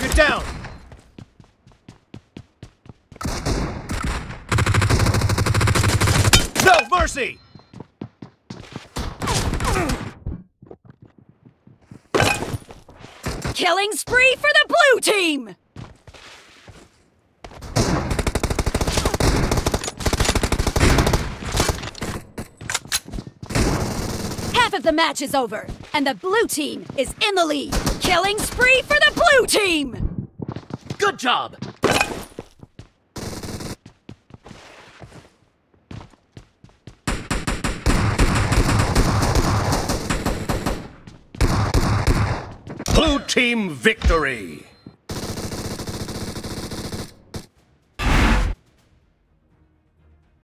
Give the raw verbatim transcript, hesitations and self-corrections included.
Target down! No mercy! Killing spree for the blue team! Half of the match is over, and the blue team is in the lead. Killing spree for the blue team! Good job! Blue team victory!